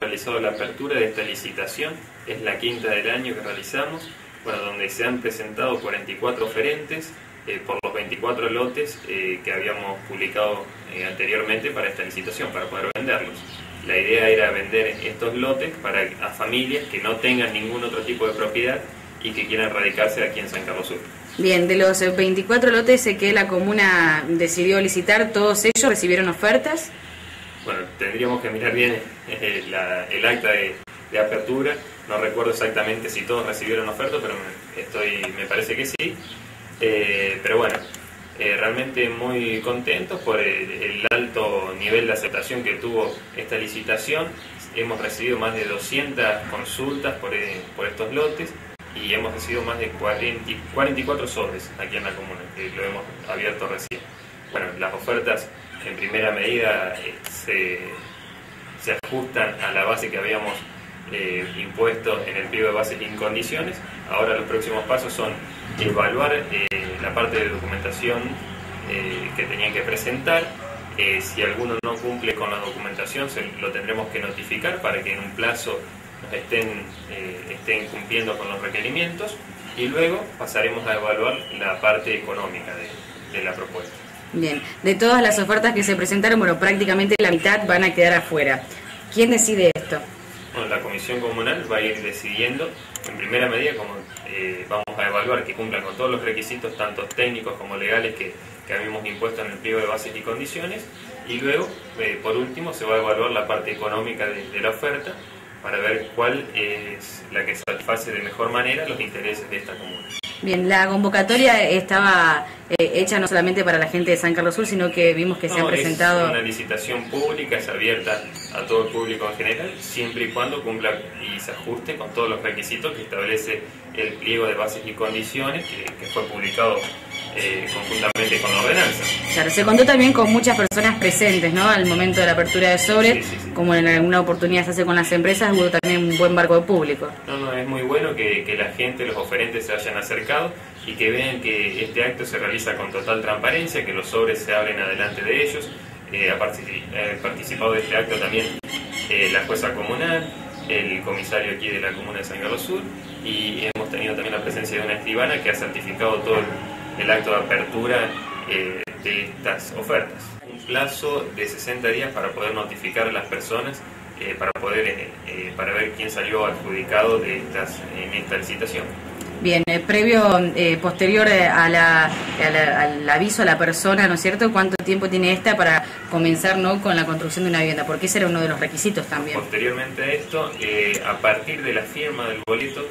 realizado la apertura de esta licitación, es la quinta del año que realizamos, bueno, donde se han presentado 44 oferentes por los 24 lotes que habíamos publicado anteriormente para esta licitación, para poder venderlos. La idea era vender estos lotes a familias que no tengan ningún otro tipo de propiedad y que quieran radicarse aquí en San Carlos Sur. Bien, de los 24 lotes que la comuna decidió licitar, ¿todos ellos recibieron ofertas? Bueno, tendríamos que mirar bien el acta de apertura. No recuerdo exactamente si todos recibieron oferta, pero me parece que sí. Pero bueno, realmente muy contentos por el alto nivel de aceptación que tuvo esta licitación. Hemos recibido más de 200 consultas por estos lotes y hemos recibido más de 44 sobres aquí en la comuna, que lo hemos abierto recién. Bueno, las ofertas en primera medida se ajustan a la base que habíamos impuesto en el pliego de bases y en condiciones. Ahora los próximos pasos son evaluar la parte de documentación que tenían que presentar. Si alguno no cumple con la documentación, lo tendremos que notificar para que en un plazo nos estén cumpliendo con los requerimientos, y luego pasaremos a evaluar la parte económica de la propuesta. Bien, de todas las ofertas que se presentaron, bueno, prácticamente la mitad van a quedar afuera. ¿Quién decide esto? Bueno, la comisión comunal va a ir decidiendo en primera medida como vamos a evaluar que cumplan con todos los requisitos, tanto técnicos como legales, que habíamos impuesto en el pliego de bases y condiciones, y luego, por último, se va a evaluar la parte económica de la oferta para ver cuál es la que satisface de mejor manera los intereses de esta comuna. Bien, la convocatoria estaba hecha no solamente para la gente de San Carlos Sur, sino que vimos que se han presentado... Es una licitación pública, es abierta a todo el público en general, siempre y cuando cumpla y se ajuste con todos los requisitos que establece el pliego de bases y condiciones que fue publicado conjuntamente con la ordenanza. Claro, se contó también con muchas personas presentes, ¿no? Al momento de la apertura de sobres, sí. Como en alguna oportunidad se hace con las empresas, hubo también un buen barco de público. No, es muy bueno que la gente, los oferentes se hayan acercado y que vean que este acto se realiza con total transparencia, que los sobres se abren adelante de ellos. Ha participado de este acto también la jueza comunal, el comisario aquí de la comuna de San Carlos Sur, y hemos tenido también la presencia de una escribana que ha certificado todo el acto de apertura de estas ofertas. Un plazo de 60 días para poder notificar a las personas para ver quién salió adjudicado en esta licitación. Bien, posterior al aviso a la persona, ¿no es cierto? ¿Cuánto tiempo tiene esta para comenzar, ¿no?, con la construcción de una vivienda? Porque ese era uno de los requisitos también. Posteriormente a esto, a partir de la firma del boleto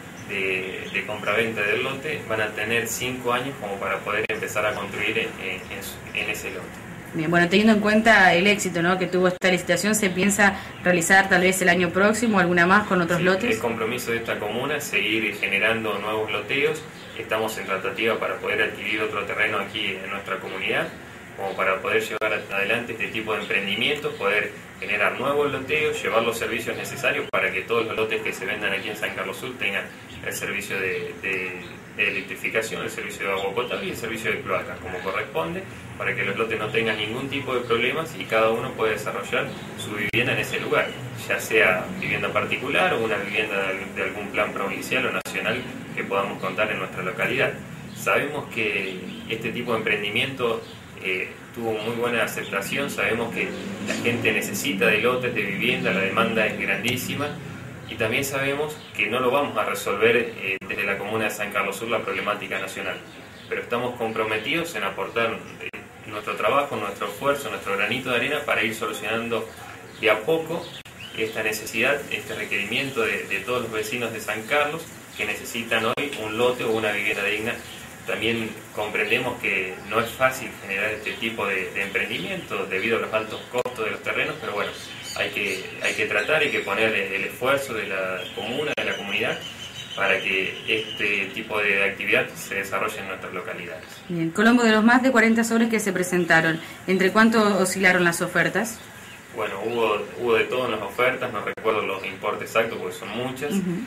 de compraventa del lote, van a tener 5 años como para poder empezar a construir en ese lote. Bien, bueno, teniendo en cuenta el éxito, ¿no?, que tuvo esta licitación, ¿se piensa realizar tal vez el año próximo alguna más con otros lotes? El compromiso de esta comuna es seguir generando nuevos loteos. Estamos en tratativa para poder adquirir otro terreno aquí en nuestra comunidad, como para poder llevar adelante este tipo de emprendimientos, poder generar nuevos loteos, llevar los servicios necesarios para que todos los lotes que se vendan aquí en San Carlos Sur tengan el servicio de electrificación, el servicio de agua potable y el servicio de cloacas como corresponde, para que los lotes no tengan ningún tipo de problemas y cada uno pueda desarrollar su vivienda en ese lugar, ya sea vivienda particular o una vivienda de algún plan provincial o nacional que podamos contar en nuestra localidad. Sabemos que este tipo de emprendimiento tuvo muy buena aceptación, sabemos que la gente necesita de lotes de vivienda, la demanda es grandísima, y también sabemos que no lo vamos a resolver desde la comuna de San Carlos Sur la problemática nacional, pero estamos comprometidos en aportar nuestro trabajo, nuestro esfuerzo, nuestro granito de arena para ir solucionando de a poco esta necesidad, este requerimiento de todos los vecinos de San Carlos que necesitan hoy un lote o una vivienda digna. También comprendemos que no es fácil generar este tipo de emprendimiento debido a los altos costos de los terrenos, pero bueno, hay que tratar, hay que poner el esfuerzo de la comuna, de la comunidad, para que este tipo de actividad se desarrolle en nuestras localidades. Bien, Colombo, de los más de 40 sobres que se presentaron, ¿entre cuánto oscilaron las ofertas? Bueno, hubo de todo en las ofertas, no recuerdo los importes exactos porque son muchas.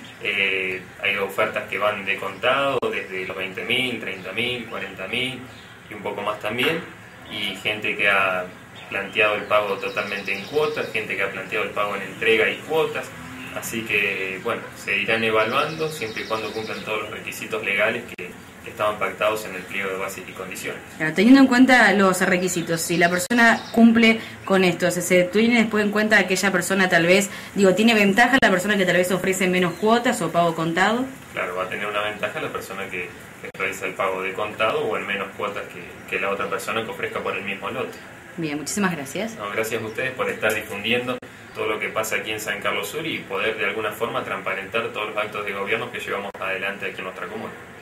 Hay ofertas que van de contado desde los 20.000, 30.000, 40.000 y un poco más también. Y gente que ha planteado el pago totalmente en cuotas, gente que ha planteado el pago en entrega y cuotas. Así que, bueno, se irán evaluando siempre y cuando cumplan todos los requisitos legales que estaban pactados en el pliego de bases y condiciones. Claro, teniendo en cuenta los requisitos, si la persona cumple con esto, ¿se tiene después en cuenta aquella persona tal vez, tiene ventaja la persona que tal vez ofrece menos cuotas o pago contado? Claro, va a tener una ventaja la persona que realiza el pago de contado o en menos cuotas que la otra persona que ofrezca por el mismo lote. Bien, muchísimas gracias. No, gracias a ustedes por estar difundiendo todo lo que pasa aquí en San Carlos Sur y poder de alguna forma transparentar todos los actos de gobierno que llevamos adelante aquí en nuestra comuna.